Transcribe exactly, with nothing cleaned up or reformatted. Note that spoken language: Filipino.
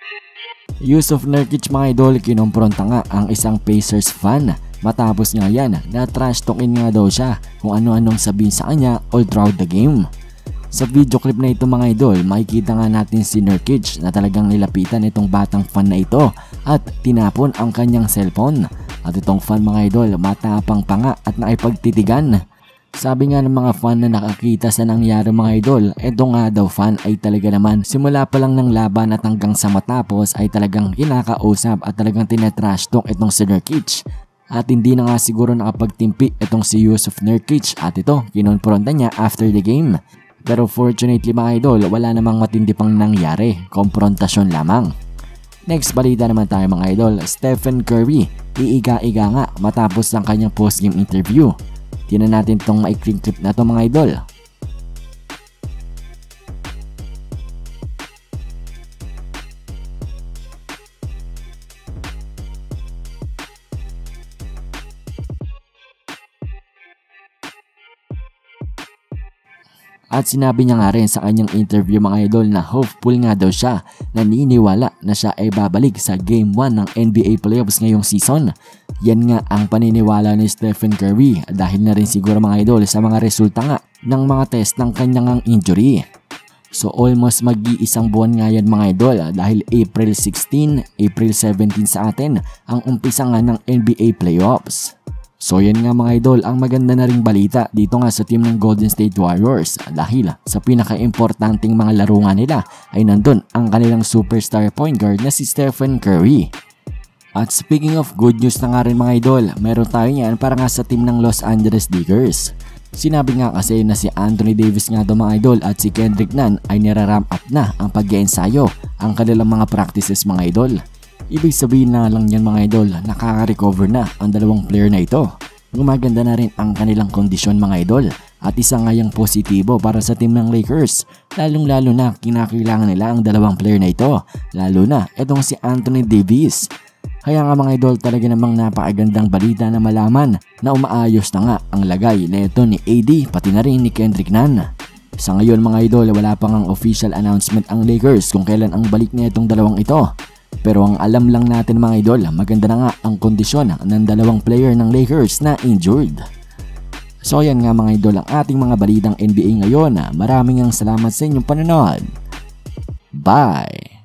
Yusuf Nurkic mga idol, kinompronta nga ang isang Pacers fan matapos nga yan na trash talkin nga daw siya kung ano-anong sabihin sa kanya all throughout the game. Sa video clip na ito mga idol, makikita nga natin si Nurkic na talagang nilapitan itong batang fan na ito at tinapon ang kanyang cellphone. At itong fan mga idol, matapang pa nga at nakipagtitigan. Sabi nga ng mga fan na nakakita sa nangyari mga idol, eto nga daw fan ay talaga naman simula pa lang ng laban at hanggang sa matapos ay talagang kinakausap at talagang tinatrash talk itong si Nurkic. At hindi na nga siguro nakapagtimpi itong si Yusuf Nurkic at ito kinonfronta niya after the game. Pero fortunately mga idol, wala namang matindi pang nangyari, komprontasyon lamang. Next balita naman tayo mga idol, Stephen Curry, iiga-iga nga matapos ng kanyang post-game interview. Tingnan natin itong maikling clip na ito mga idol. At sinabi niya nga rin sa kanyang interview mga idol na hopeful nga daw siya, naniniwala na siya ay babalik sa Game one ng N B A Playoffs ngayong season. Yan nga ang paniniwala ni Stephen Curry dahil na rin siguro mga idol sa mga resulta nga ng mga test ng kanyang injury. So almost mag-iisang buwan nga yan mga idol dahil April sixteen, April seventeen sa atin ang umpisa nga ng N B A Playoffs. So yan nga mga idol ang maganda na ring balita dito nga sa team ng Golden State Warriors dahil sa pinaka-importanting mga laro nga nila ay nandun ang kanilang superstar point guard na si Stephen Curry. At speaking of good news na nga rin mga idol, meron tayo yan para nga sa team ng Los Angeles Lakers. Sinabi nga kasi na si Anthony Davis nga daw mga idol at si Kendrick Nunn ay niraramp up na ang pag-iensayo ang kanilang mga practices mga idol. Ibig sabihin na lang yan mga idol, nakaka-recover na ang dalawang player na ito. Gumaganda na rin ang kanilang kondisyon mga idol at isa nga yung positibo para sa team ng Lakers. Lalong lalo na kinakailangan nila ang dalawang player na ito, lalo na itong si Anthony Davis. Kaya nga mga idol talaga namang napakagandang balita na malaman na umaayos na nga ang lagay na ito ni A D pati na rin ni Kendrick Nunn. Sa ngayon mga idol wala pang ang official announcement ang Lakers kung kailan ang balik na itong dalawang ito. Pero ang alam lang natin mga idol, maganda na nga ang kondisyon ng dalawang player ng Lakers na injured. So yan nga mga idol ang ating mga balitang N B A ngayon. Maraming ang salamat sa inyong panonood. Bye!